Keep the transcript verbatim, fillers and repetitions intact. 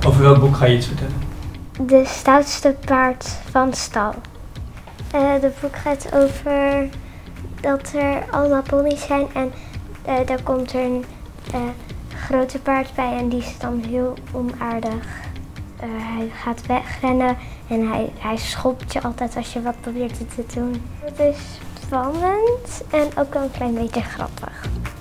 Over welk boek ga je iets vertellen? De stoutste paard van stal. Uh, het boek gaat over dat er allemaal ponies zijn en uh, daar komt er een uh, grote paard bij en die is dan heel onaardig. Uh, hij gaat wegrennen en hij, hij schopt je altijd als je wat probeert te doen. Het is spannend en ook wel een klein beetje grappig.